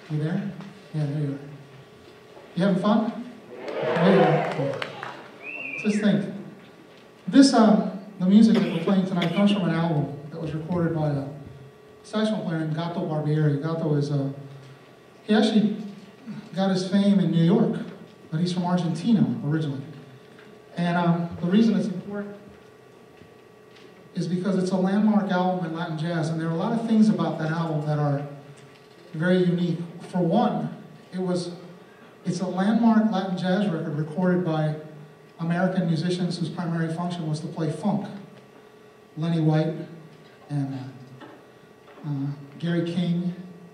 You there? Yeah, there you are. You having fun? Yeah. Just think. This, the music that we're playing tonight comes from an album that was recorded by a saxophone player named Gato Barbieri. Gato is he actually got his fame in New York, but he's from Argentina originally. And the reason it's important is because it's a landmark album in Latin jazz, and there are a lot of things about that album that are very unique. For one, it's a landmark Latin jazz record recorded by American musicians whose primary function was to play funk. Lenny White and Gary King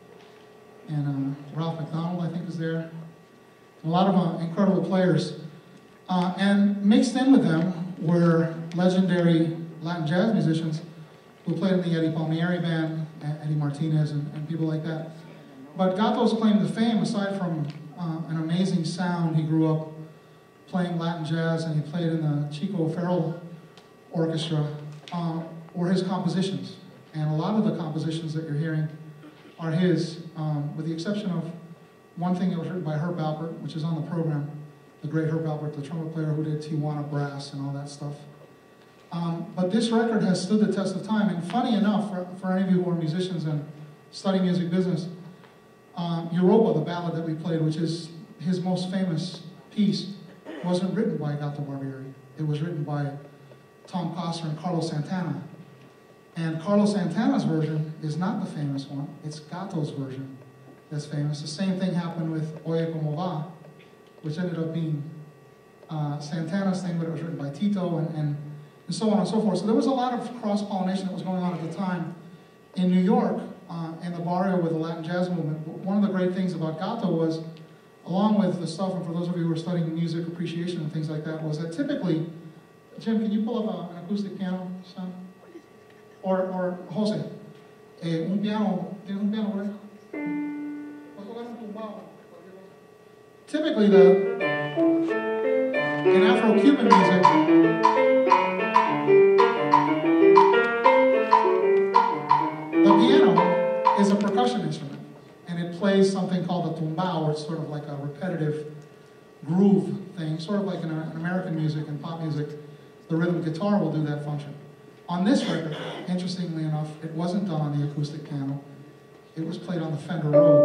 and Ralph McDonald, I think, is there. A lot of incredible players. And mixed in with them were legendary Latin jazz musicians who played in the Eddie Palmieri band, Eddie Martinez, and people like that. But Gato's claim to fame, aside from an amazing sound, he grew up playing Latin jazz, and he played in the Chico Farrell Orchestra, were his compositions. And a lot of the compositions that you're hearing are his, with the exception of one thing that was written by Herb Alpert, which is on the program, the great Herb Alpert, the trumpet player who did Tijuana Brass and all that stuff. But this record has stood the test of time, and funny enough, for any of you who are musicians and study music business, Europa, the ballad that we played, which is his most famous piece, wasn't written by Gato Barbieri. It was written by Tom Coster and Carlos Santana. And Carlos Santana's version is not the famous one, it's Gato's version that's famous. The same thing happened with Oye Como Va, which ended up being Santana's thing, but it was written by Tito, and so on and so forth. So there was a lot of cross-pollination that was going on at the time in New York, in the barrio with the Latin jazz movement. One of the great things about Gato was, along with the stuff, and for those of you who are studying music appreciation and things like that, was that typically, Jim, can you pull up an acoustic piano, son? Or Jose, un piano, ¿tienes un piano por ahí? Typically, in Afro-Cuban music, the piano is a percussion instrument, and it plays something called a tumbao, or it's sort of like a repetitive groove thing, sort of like in American music and pop music, the rhythm guitar will do that function. On this record, interestingly enough, it wasn't done on the acoustic piano. It was played on the Fender Rhodes.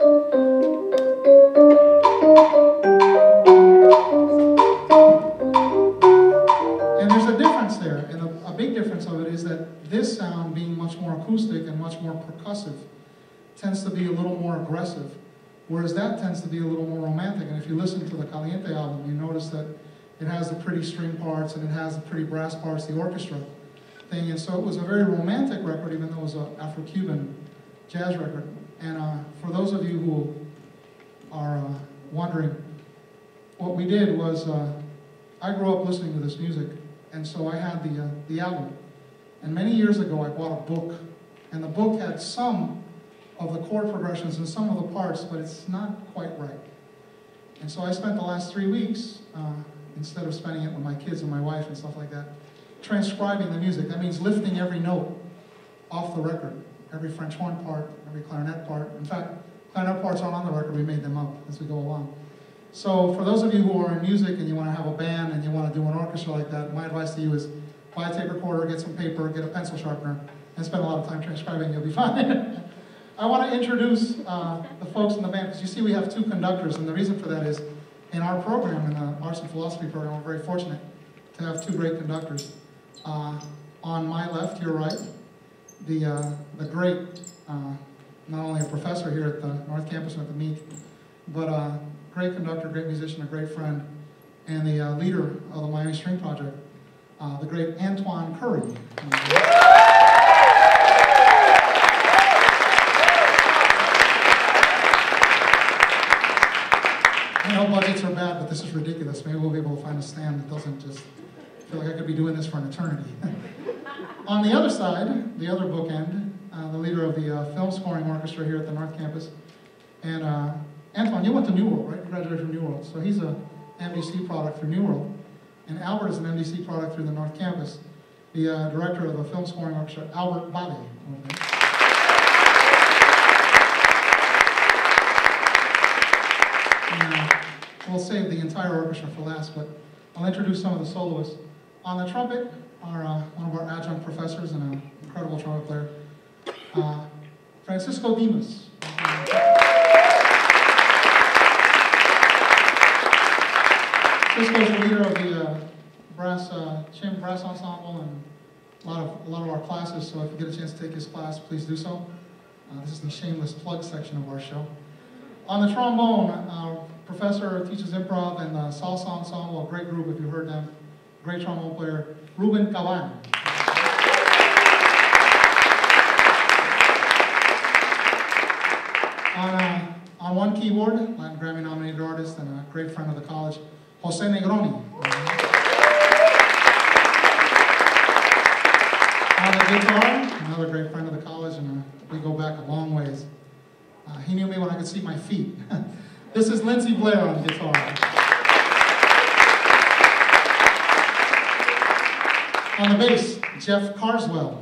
And there's a difference there, and a big difference of it is that this sound, being much more acoustic and much more percussive, tends to be a little more aggressive, whereas that tends to be a little more romantic. And if you listen to the Caliente album, you notice that it has the pretty string parts and it has the pretty brass parts, the orchestra thing. And so it was a very romantic record, even though it was an Afro-Cuban jazz record. And for those of you who are wondering, what we did was, I grew up listening to this music, and so I had the album. And many years ago, I bought a book, and the book had some of the chord progressions and some of the parts, but it's not quite right. And so I spent the last 3 weeks, instead of spending it with my kids and my wife and stuff like that, transcribing the music. That means lifting every note off the record. Every French horn part, every clarinet part. In fact, clarinet parts aren't on the record, we made them up as we go along. So for those of you who are in music and you want to have a band and you want to do an orchestra like that, my advice to you is buy a tape recorder, get some paper, get a pencil sharpener, and spend a lot of time transcribing, you'll be fine. I want to introduce the folks in the band, because you see we have two conductors, and the reason for that is in our program, in the Arts and Philosophy program, we're very fortunate to have two great conductors. On my left, your right, the great, not only a professor here at the North Campus and at the Meek, but a great conductor, great musician, a great friend, and the leader of the Miami String Project, the great Antoine Curry. I know budgets are bad, but this is ridiculous. Maybe we'll be able to find a stand that doesn't just feel like I could be doing this for an eternity. On the other side, the other bookend, the leader of the film scoring orchestra here at the North Campus. And Antoine, you went to New World, right? You graduated from New World. So he's a MDC product through New World. And Albert is an MDC product through the North Campus. The director of the film scoring orchestra, Albert Bade. we'll save the entire orchestra for last, but I'll introduce some of the soloists. On the trumpet are one of our adjunct professors and an incredible trumpet player, Francisco Dimas. Francisco's the leader of the Chim Brass Ensemble and a lot of our classes, so if you get a chance to take his class, please do so. This is the shameless plug section of our show. On the trombone, our professor teaches improv and the salsa ensemble, a great group if you heard them. Great trombone player, Ruben Caban. On one keyboard, Latin Grammy nominated artist and a great friend of the college, Jose Negroni. On the guitar, another great friend of the college, and we go back a long ways. He knew me when I could see my feet. This is Lindsey Blair on guitar. On the bass, Jeff Carswell.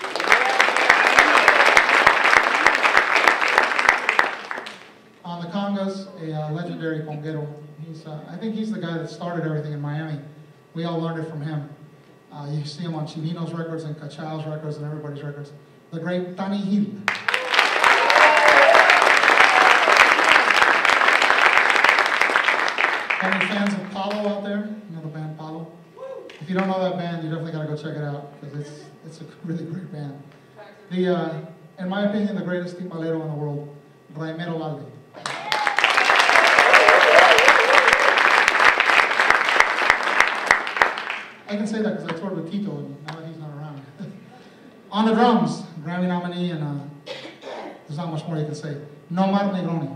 On the congas, a legendary conguero. I think he's the guy that started everything in Miami. We all learned it from him. You see him on Chivino's records and Cachao's records and everybody's records. The great Tani Hill. Any fans of Palo out there? You know the band Palo? If you don't know that band, you definitely got to go check it out because it's a really great band. In my opinion, the greatest timbalero in the world, Raimero Lalde. I can say that because I toured with Tito, and now that he's not around. On the drums, Grammy nominee, and there's not much more you can say. Nomar Negroni.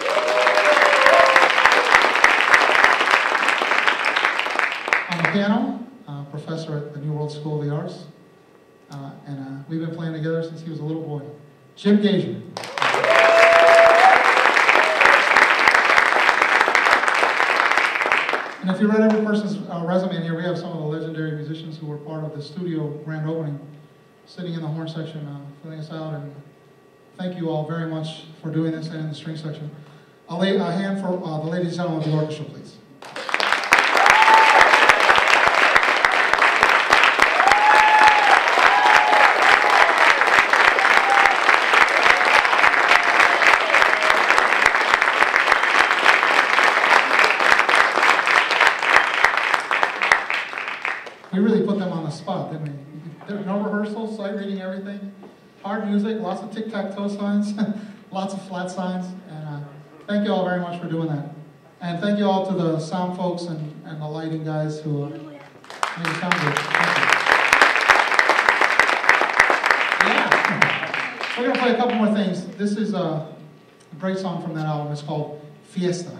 On the piano, professor at the New World School of the Arts, and we've been playing together since he was a little boy. Jim Gager. And if you read every person's resume in here, we have some of the legendary musicians who were part of the studio grand opening, sitting in the horn section, filling us out, and thank you all very much for doing this, and in the string section. I'll lay a hand for the ladies and gentlemen of the orchestra, please. We really put them on the spot, didn't we? There no rehearsals, sight reading everything, hard music, lots of tic-tac-toe signs, lots of flat signs, and thank you all very much for doing that. And thank you all to the sound folks and the lighting guys who made it sound good. Thank you. Yeah. We're going to play a couple more things. This is a great song from that album. It's called Fiesta.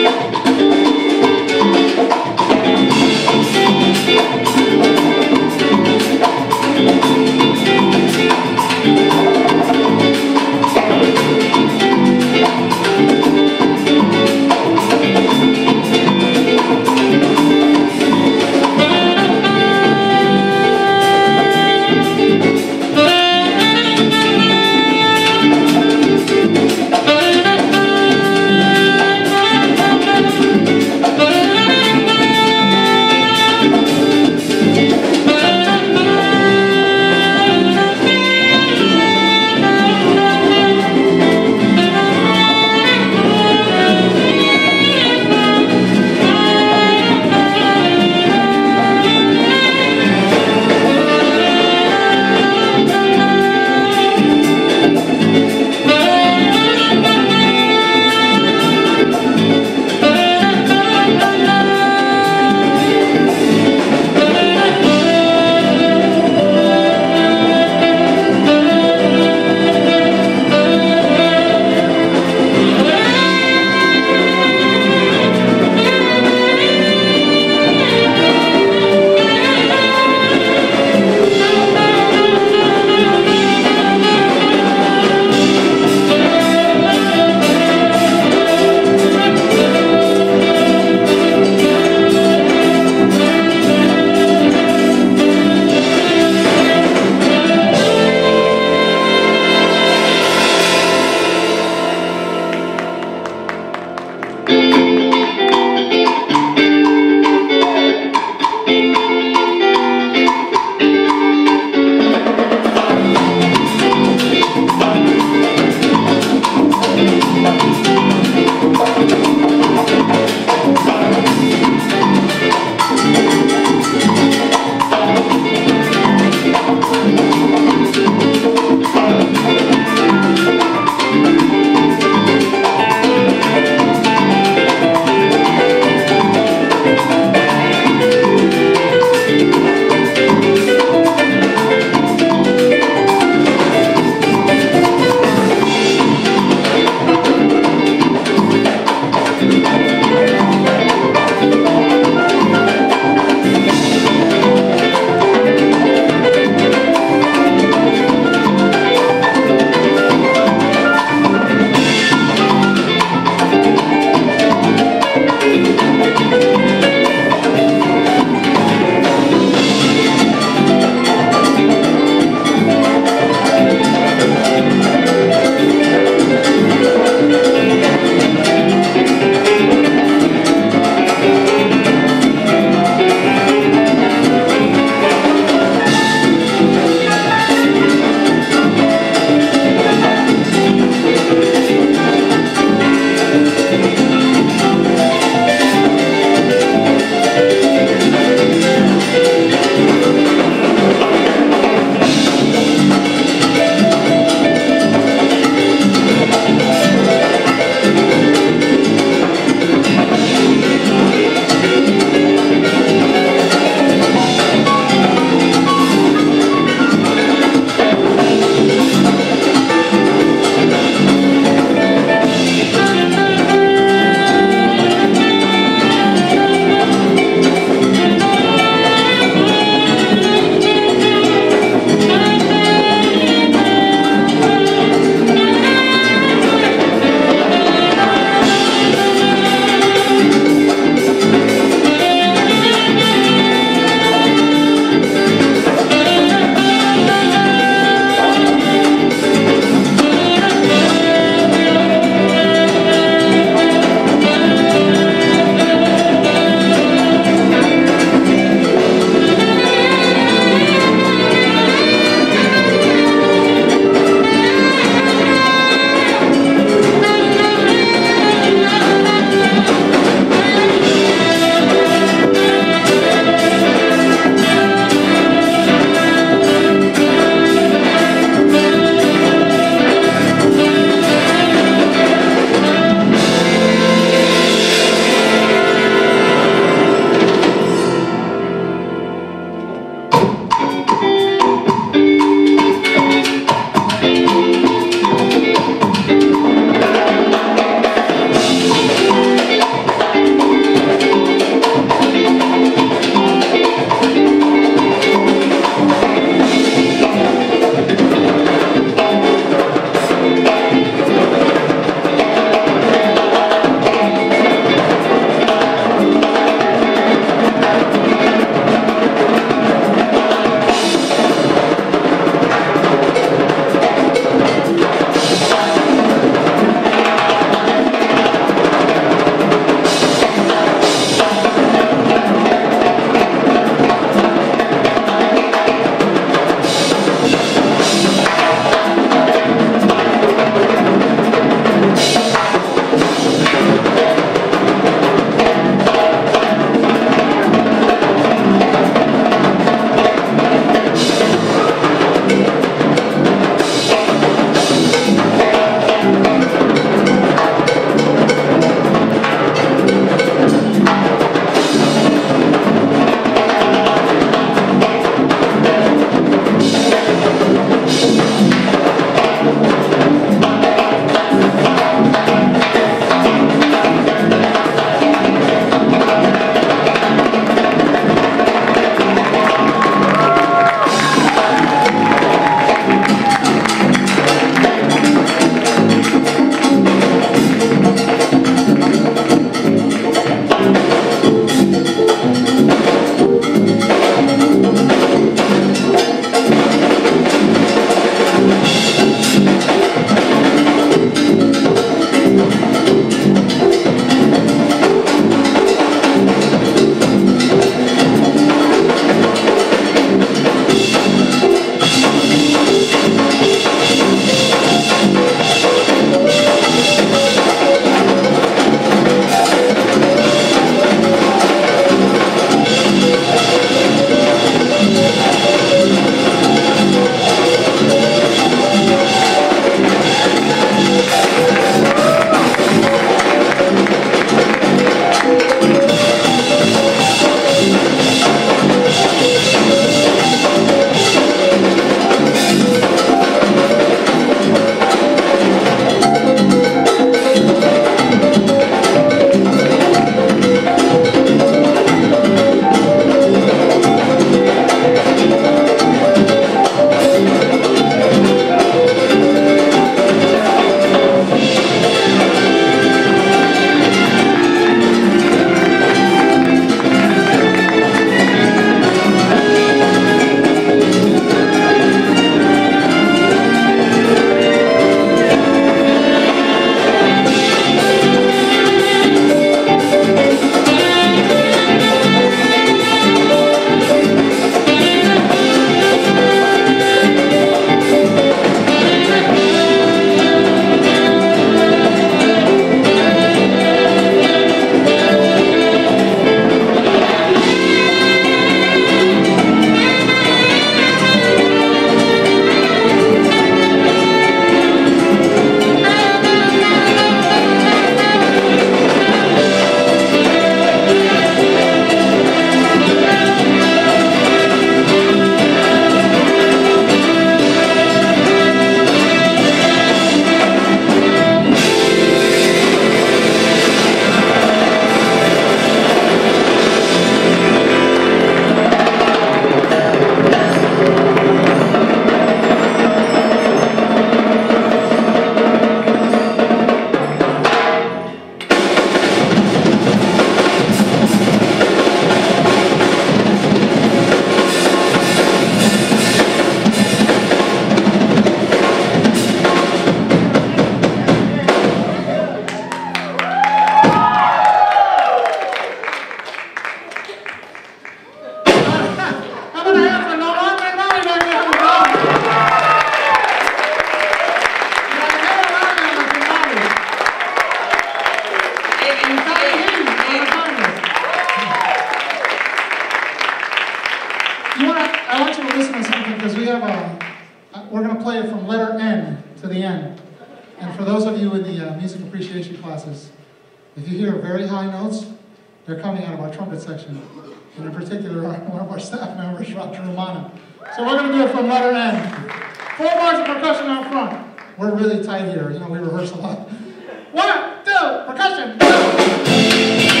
I want you to listen to something because we have we're going to play it from letter N to the end. And for those of you in the music appreciation classes, if you hear very high notes, they're coming out of our trumpet section. And in particular, one of our staff members, Roger Romano. So we're going to do it from letter N. 4 bars of percussion out front. We're really tight here. You know, we rehearse a lot. 1, 2, percussion, go!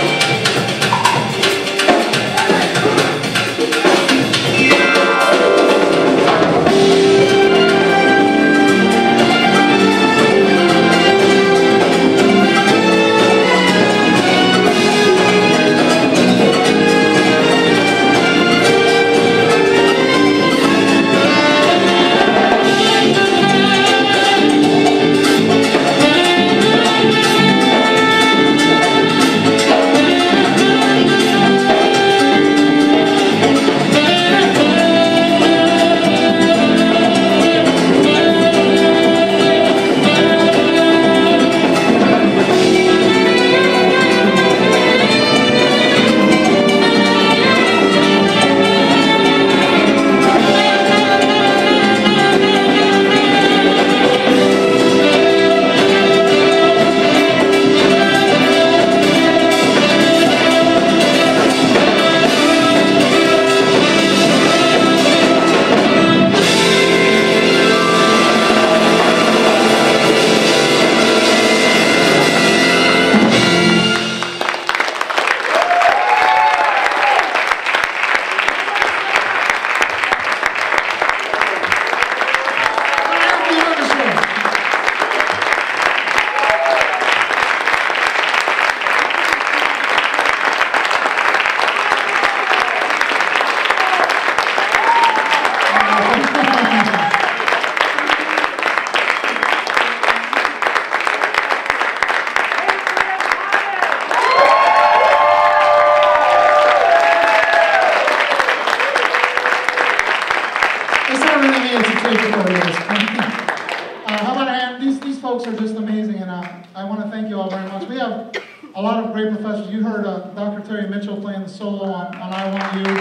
How about a hand? These folks are just amazing, and I want to thank you all very much. We have a lot of great professors. You heard Dr. Terry Mitchell playing the solo on I Want You.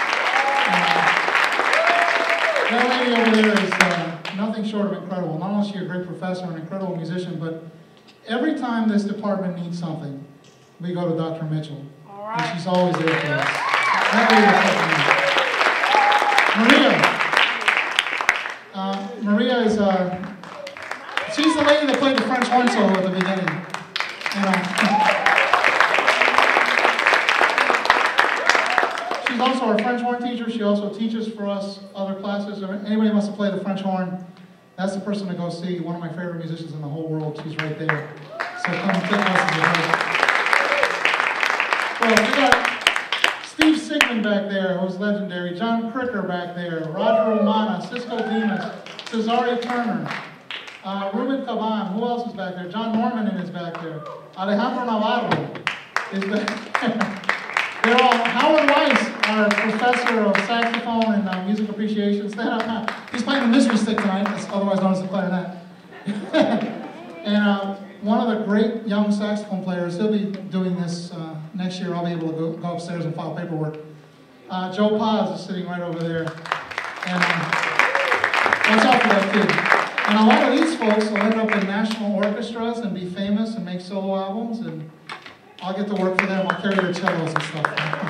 That lady over there is nothing short of incredible. Not only is she a great professor and an incredible musician, but every time this department needs something, we go to Dr. Mitchell. All right. And she's always there for us. Maria is, she's the lady that played the French horn solo at the beginning. She's also our French horn teacher. She also teaches for us other classes. If anybody wants to play the French horn, that's the person to go see. One of my favorite musicians in the whole world. She's right there. So come and take lessons with her. Well, we got Steve Sigmund back there, who's legendary. John Cricker back there. Roger Romana, Cisco Dimas, Cesare Turner, Ruben Caban. Who else is back there? John Norman is back there. Alejandro Navarro is back there. They're all, Howard Weiss, our professor of saxophone and music appreciation. Stand up now. He's playing the mystery stick tonight, otherwise known as the clarinet. And one of the great young saxophone players, he'll be doing this next year. I'll be able to go upstairs and file paperwork. Joe Paz is sitting right over there. And watch out for that kid. And a lot of these folks will end up in national orchestras and be famous and make solo albums. And I'll get to work for them. I'll carry their cellos and stuff.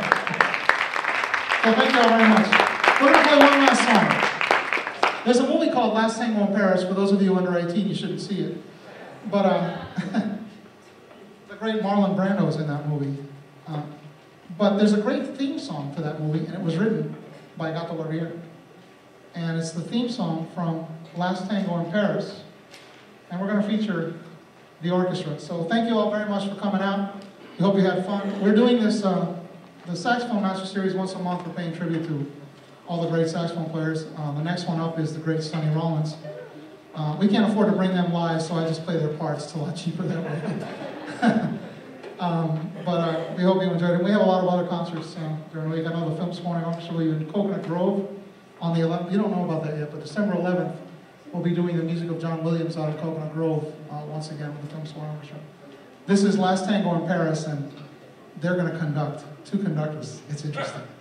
So thank you all very much. We're going to play one last song. There's a movie called Last Tango in Paris. For those of you under 18, you shouldn't see it. But the great Marlon Brando is in that movie. But there's a great theme song for that movie, and it was written by Gato Barbier. And it's the theme song from Last Tango in Paris. And we're going to feature the orchestra. So thank you all very much for coming out. We hope you had fun. We're doing this, the Saxophone Master Series once a month. We're paying tribute to all the great saxophone players. The next one up is the great Sonny Rollins. We can't afford to bring them live, so I just play their parts. It's a lot cheaper that way. But we hope you enjoyed it. We have a lot of other concerts during the week. I know the Phillips Morning Orchestra will be in Coconut Grove on the 11th. You don't know about that yet, but December 11th, we'll be doing the music of John Williams out of Coconut Grove once again with the Phillips Morning Orchestra. This is Last Tango in Paris, and they're going to conduct. 2 conductors. It's interesting.